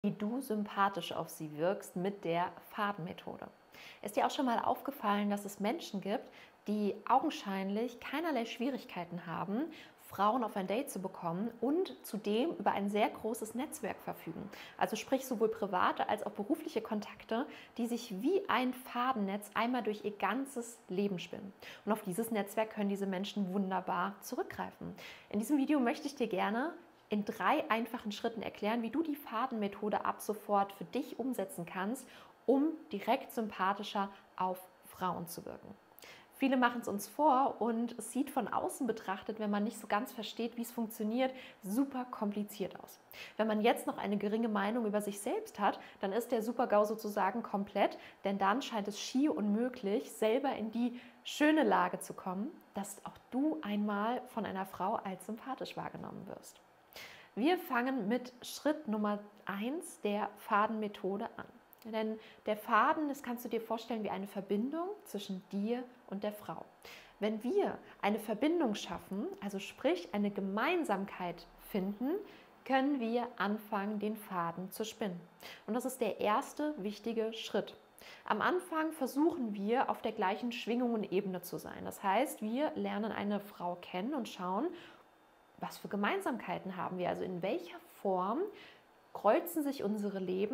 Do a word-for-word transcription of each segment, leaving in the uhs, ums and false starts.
Wie du sympathisch auf sie wirkst mit der Fadenmethode. Ist dir auch schon mal aufgefallen, dass es Menschen gibt, die augenscheinlich keinerlei Schwierigkeiten haben, Frauen auf ein Date zu bekommen und zudem über ein sehr großes Netzwerk verfügen? Also sprich sowohl private als auch berufliche Kontakte, die sich wie ein Fadennetz einmal durch ihr ganzes Leben spinnen. Und auf dieses Netzwerk können diese Menschen wunderbar zurückgreifen. In diesem Video möchte ich dir gerne in drei einfachen Schritten erklären, wie du die Fadenmethode ab sofort für dich umsetzen kannst, um direkt sympathischer auf Frauen zu wirken. Viele machen es uns vor und es sieht von außen betrachtet, wenn man nicht so ganz versteht, wie es funktioniert, super kompliziert aus. Wenn man jetzt noch eine geringe Meinung über sich selbst hat, dann ist der Super-GAU sozusagen komplett, denn dann scheint es schier unmöglich, selber in die schöne Lage zu kommen, dass auch du einmal von einer Frau als sympathisch wahrgenommen wirst. Wir fangen mit Schritt Nummer eins der Fadenmethode an. Denn der Faden, das kannst du dir vorstellen wie eine Verbindung zwischen dir und der Frau. Wenn wir eine Verbindung schaffen, also sprich eine Gemeinsamkeit finden, können wir anfangen, den Faden zu spinnen. Und das ist der erste wichtige Schritt. Am Anfang versuchen wir, auf der gleichen Schwingung und Ebene zu sein. Das heißt, wir lernen eine Frau kennen und schauen, was für Gemeinsamkeiten haben wir? Also in welcher Form kreuzen sich unsere Leben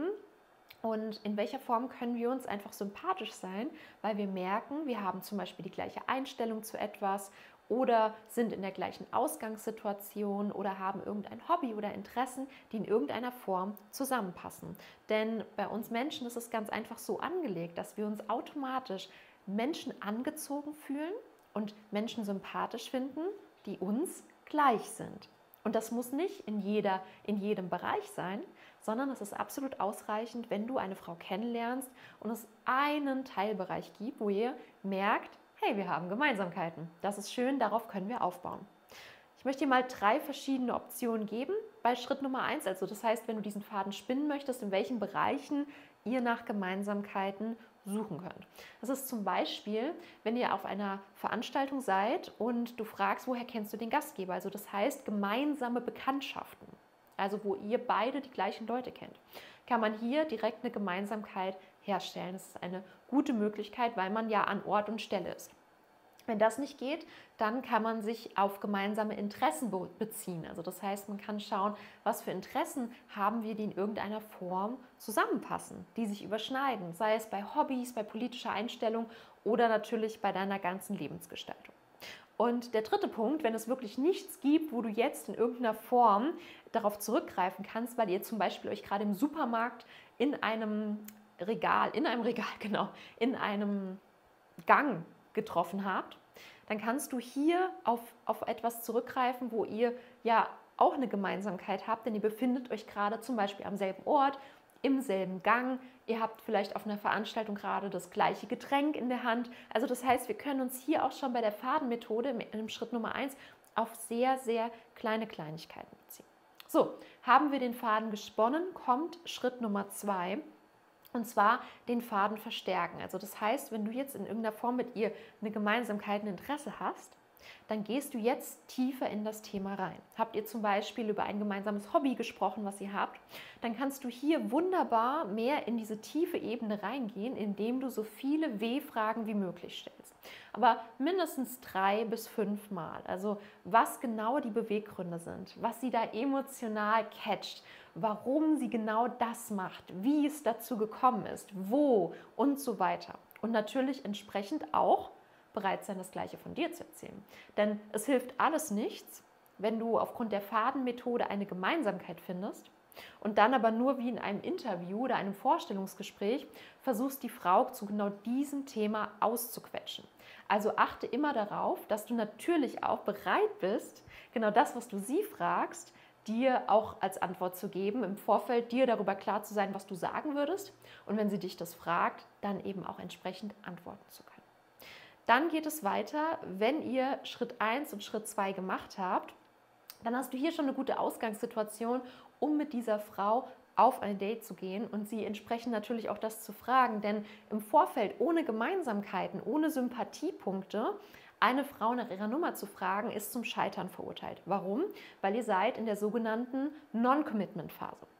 und in welcher Form können wir uns einfach sympathisch sein, weil wir merken, wir haben zum Beispiel die gleiche Einstellung zu etwas oder sind in der gleichen Ausgangssituation oder haben irgendein Hobby oder Interessen, die in irgendeiner Form zusammenpassen. Denn bei uns Menschen ist es ganz einfach so angelegt, dass wir uns automatisch Menschen angezogen fühlen und Menschen sympathisch finden, die uns gleich sind. Und das muss nicht in, jeder, in jedem Bereich sein, sondern es ist absolut ausreichend, wenn du eine Frau kennenlernst und es einen Teilbereich gibt, wo ihr merkt, hey, wir haben Gemeinsamkeiten. Das ist schön, darauf können wir aufbauen. Ich möchte dir mal drei verschiedene Optionen geben bei Schritt Nummer eins. Also das heißt, wenn du diesen Faden spinnen möchtest, in welchen Bereichen ihr nach Gemeinsamkeiten suchen könnt. Das ist zum Beispiel, wenn ihr auf einer Veranstaltung seid und du fragst, woher kennst du den Gastgeber? Also das heißt gemeinsame Bekanntschaften, also wo ihr beide die gleichen Leute kennt, kann man hier direkt eine Gemeinsamkeit herstellen. Das ist eine gute Möglichkeit, weil man ja an Ort und Stelle ist. Wenn das nicht geht, dann kann man sich auf gemeinsame Interessen beziehen. Also das heißt, man kann schauen, was für Interessen haben wir, die in irgendeiner Form zusammenpassen, die sich überschneiden, sei es bei Hobbys, bei politischer Einstellung oder natürlich bei deiner ganzen Lebensgestaltung. Und der dritte Punkt, wenn es wirklich nichts gibt, wo du jetzt in irgendeiner Form darauf zurückgreifen kannst, weil ihr zum Beispiel euch gerade im Supermarkt in einem Regal, in einem Regal, genau, in einem Gang getroffen habt, dann kannst du hier auf, auf etwas zurückgreifen, wo ihr ja auch eine Gemeinsamkeit habt, denn ihr befindet euch gerade zum Beispiel am selben Ort, im selben Gang, ihr habt vielleicht auf einer Veranstaltung gerade das gleiche Getränk in der Hand. Also das heißt, wir können uns hier auch schon bei der Fadenmethode im Schritt Nummer eins auf sehr, sehr kleine Kleinigkeiten beziehen. So, haben wir den Faden gesponnen, kommt Schritt Nummer zwei. Und zwar den Faden verstärken. Also das heißt, wenn du jetzt in irgendeiner Form mit ihr eine Gemeinsamkeit, ein Interesse hast, dann gehst du jetzt tiefer in das Thema rein. Habt ihr zum Beispiel über ein gemeinsames Hobby gesprochen, was ihr habt, dann kannst du hier wunderbar mehr in diese tiefe Ebene reingehen, indem du so viele W-Fragen wie möglich stellst. Aber mindestens drei bis fünf Mal. Also was genau die Beweggründe sind, was sie da emotional catcht, warum sie genau das macht, wie es dazu gekommen ist, wo und so weiter. Und natürlich entsprechend auch bereit sein, das Gleiche von dir zu erzählen. Denn es hilft alles nichts, wenn du aufgrund der Fadenmethode eine Gemeinsamkeit findest und dann aber nur wie in einem Interview oder einem Vorstellungsgespräch versuchst, die Frau zu genau diesem Thema auszuquetschen. Also achte immer darauf, dass du natürlich auch bereit bist, genau das, was du sie fragst, dir auch als Antwort zu geben, im Vorfeld dir darüber klar zu sein, was du sagen würdest und wenn sie dich das fragt, dann eben auch entsprechend antworten zu können. Dann geht es weiter, wenn ihr Schritt eins und Schritt zwei gemacht habt, dann hast du hier schon eine gute Ausgangssituation, um mit dieser Frau auf ein Date zu gehen und sie entsprechend natürlich auch das zu fragen. Denn im Vorfeld ohne Gemeinsamkeiten, ohne Sympathiepunkte, eine Frau nach ihrer Nummer zu fragen, ist zum Scheitern verurteilt. Warum? Weil ihr seid in der sogenannten Non-Commitment-Phase.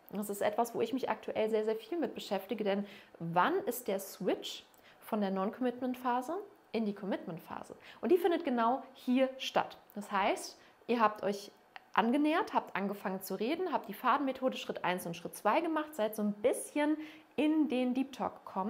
Das ist etwas, wo ich mich aktuell sehr, sehr viel mit beschäftige, denn wann ist der Switch von der Non-Commitment-Phase in die Commitment-Phase? Und die findet genau hier statt. Das heißt, ihr habt euch angenähert, habt angefangen zu reden, habt die Fadenmethode Schritt eins und Schritt zwei gemacht, seid so ein bisschen in den Deep Talk gekommen.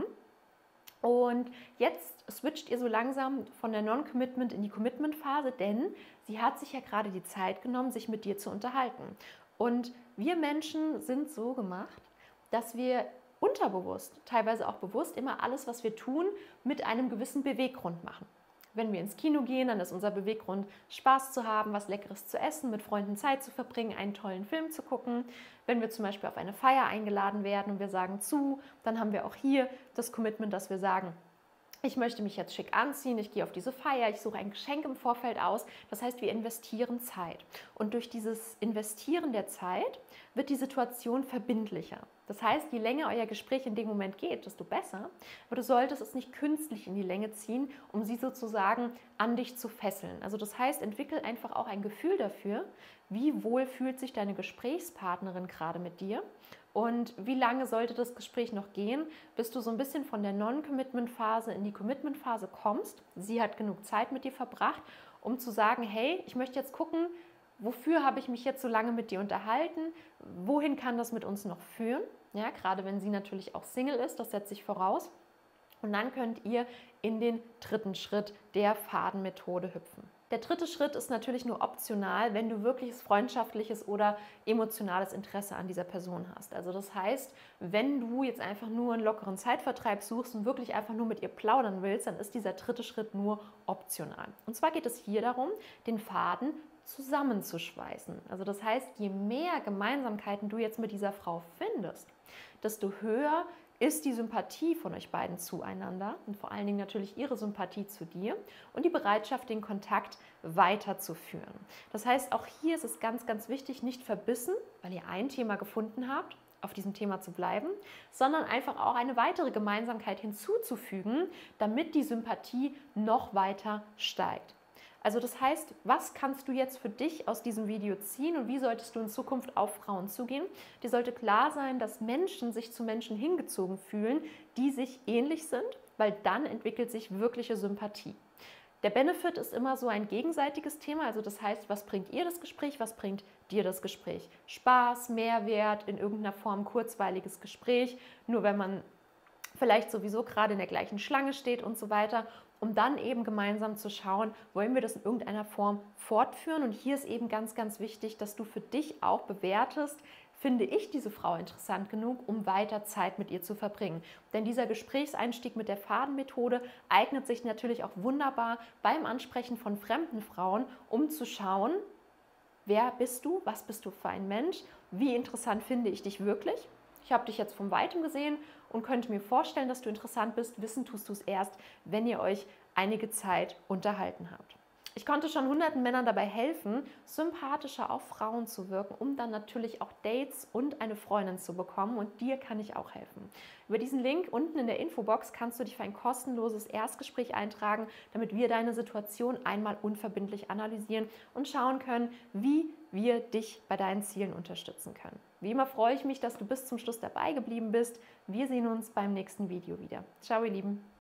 Und jetzt switcht ihr so langsam von der Non-Commitment in die Commitment-Phase, denn sie hat sich ja gerade die Zeit genommen, sich mit dir zu unterhalten. Und wir Menschen sind so gemacht, dass wir unterbewusst, teilweise auch bewusst, immer alles, was wir tun, mit einem gewissen Beweggrund machen. Wenn wir ins Kino gehen, dann ist unser Beweggrund, Spaß zu haben, was Leckeres zu essen, mit Freunden Zeit zu verbringen, einen tollen Film zu gucken. Wenn wir zum Beispiel auf eine Feier eingeladen werden und wir sagen zu, dann haben wir auch hier das Commitment, dass wir sagen, ich möchte mich jetzt schick anziehen, ich gehe auf diese Feier, ich suche ein Geschenk im Vorfeld aus. Das heißt, wir investieren Zeit. Und durch dieses Investieren der Zeit wird die Situation verbindlicher. Das heißt, je länger euer Gespräch in dem Moment geht, desto besser. Aber du solltest es nicht künstlich in die Länge ziehen, um sie sozusagen an dich zu fesseln. Also das heißt, entwickel einfach auch ein Gefühl dafür, wie wohl fühlt sich deine Gesprächspartnerin gerade mit dir und wie lange sollte das Gespräch noch gehen, bis du so ein bisschen von der Non-Commitment-Phase in die Commitment-Phase kommst. Sie hat genug Zeit mit dir verbracht, um zu sagen, hey, ich möchte jetzt gucken, wofür habe ich mich jetzt so lange mit dir unterhalten, wohin kann das mit uns noch führen, ja, gerade wenn sie natürlich auch Single ist, das setzt sich voraus. Und dann könnt ihr in den dritten Schritt der Fadenmethode hüpfen. Der dritte Schritt ist natürlich nur optional, wenn du wirkliches freundschaftliches oder emotionales Interesse an dieser Person hast. Also das heißt, wenn du jetzt einfach nur einen lockeren Zeitvertreib suchst und wirklich einfach nur mit ihr plaudern willst, dann ist dieser dritte Schritt nur optional. Und zwar geht es hier darum, den Faden zusammenzuschweißen. Also das heißt, je mehr Gemeinsamkeiten du jetzt mit dieser Frau findest, desto höher ist die Sympathie von euch beiden zueinander und vor allen Dingen natürlich ihre Sympathie zu dir und die Bereitschaft, den Kontakt weiterzuführen. Das heißt, auch hier ist es ganz, ganz wichtig, nicht verbissen, weil ihr ein Thema gefunden habt, auf diesem Thema zu bleiben, sondern einfach auch eine weitere Gemeinsamkeit hinzuzufügen, damit die Sympathie noch weiter steigt. Also das heißt, was kannst du jetzt für dich aus diesem Video ziehen und wie solltest du in Zukunft auf Frauen zugehen? Dir sollte klar sein, dass Menschen sich zu Menschen hingezogen fühlen, die sich ähnlich sind, weil dann entwickelt sich wirkliche Sympathie. Der Benefit ist immer so ein gegenseitiges Thema, also das heißt, was bringt ihr das Gespräch, was bringt dir das Gespräch? Spaß, Mehrwert, in irgendeiner Form kurzweiliges Gespräch, nur wenn man vielleicht sowieso gerade in der gleichen Schlange steht und so weiter, um dann eben gemeinsam zu schauen, wollen wir das in irgendeiner Form fortführen. Und hier ist eben ganz, ganz wichtig, dass du für dich auch bewertest, finde ich diese Frau interessant genug, um weiter Zeit mit ihr zu verbringen. Denn dieser Gesprächseinstieg mit der Fadenmethode eignet sich natürlich auch wunderbar beim Ansprechen von fremden Frauen, um zu schauen, wer bist du, was bist du für ein Mensch, wie interessant finde ich dich wirklich. Ich habe dich jetzt von Weitem gesehen und könnte mir vorstellen, dass du interessant bist. Wissen tust du es erst, wenn ihr euch einige Zeit unterhalten habt. Ich konnte schon hunderten Männern dabei helfen, sympathischer auf Frauen zu wirken, um dann natürlich auch Dates und eine Freundin zu bekommen. Und dir kann ich auch helfen. Über diesen Link unten in der Infobox kannst du dich für ein kostenloses Erstgespräch eintragen, damit wir deine Situation einmal unverbindlich analysieren und schauen können, wie wir dich bei deinen Zielen unterstützen können. Wie immer freue ich mich, dass du bis zum Schluss dabei geblieben bist. Wir sehen uns beim nächsten Video wieder. Ciao, ihr Lieben.